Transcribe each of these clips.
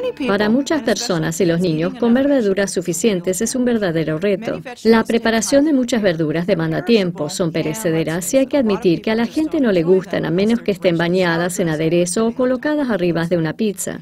Para muchas personas y los niños, comer verduras suficientes es un verdadero reto. La preparación de muchas verduras demanda tiempo, son perecederas y hay que admitir que a la gente no le gustan a menos que estén bañadas en aderezo o colocadas arriba de una pizza.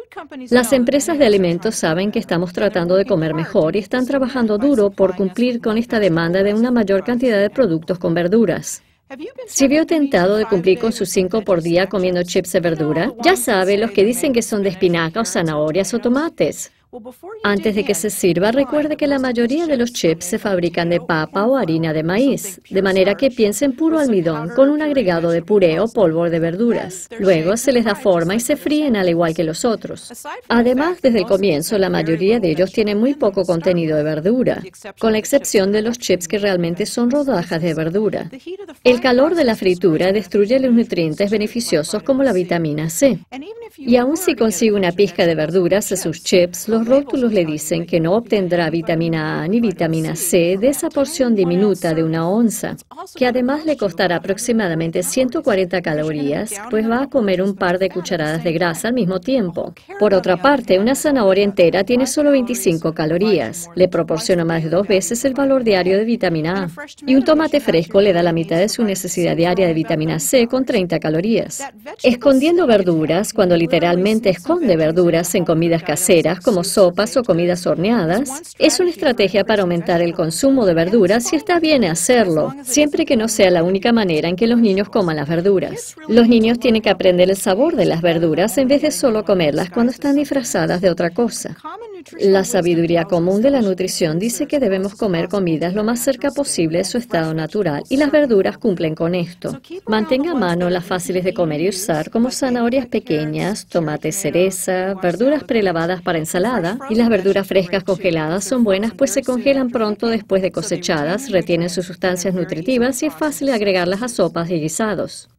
Las empresas de alimentos saben que estamos tratando de comer mejor y están trabajando duro por cumplir con esta demanda de una mayor cantidad de productos con verduras. ¿Se vio tentado de cumplir con sus 5 por día comiendo chips de verdura? Ya sabe, los que dicen que son de espinaca o zanahorias o tomates. Antes de que se sirva, recuerde que la mayoría de los chips se fabrican de papa o harina de maíz, de manera que piensen puro almidón con un agregado de puré o polvo de verduras. Luego se les da forma y se fríen al igual que los otros. Además, desde el comienzo, la mayoría de ellos tienen muy poco contenido de verdura, con la excepción de los chips que realmente son rodajas de verdura. El calor de la fritura destruye los nutrientes beneficiosos como la vitamina C. Y aun si consigue una pizca de verduras en sus chips, los rótulos le dicen que no obtendrá vitamina A ni vitamina C de esa porción diminuta de 1 onza, que además le costará aproximadamente 140 calorías, pues va a comer un par de cucharadas de grasa al mismo tiempo. Por otra parte, una zanahoria entera tiene solo 25 calorías, le proporciona más de 2 veces el valor diario de vitamina A, y un tomate fresco le da la mitad de su necesidad diaria de vitamina C con 30 calorías. Escondiendo verduras, cuando literalmente esconde verduras en comidas caseras como sopas o comidas horneadas, es una estrategia para aumentar el consumo de verduras y está bien hacerlo, siempre que no sea la única manera en que los niños coman las verduras. Los niños tienen que aprender el sabor de las verduras en vez de solo comerlas cuando están disfrazadas de otra cosa. La sabiduría común de la nutrición dice que debemos comer comidas lo más cerca posible de su estado natural y las verduras cumplen con esto. Mantenga a mano las fáciles de comer y usar como zanahorias pequeñas, tomates cereza, verduras prelavadas para ensalada y las verduras frescas congeladas son buenas pues se congelan pronto después de cosechadas, retienen sus sustancias nutritivas y es fácil agregarlas a sopas y guisados.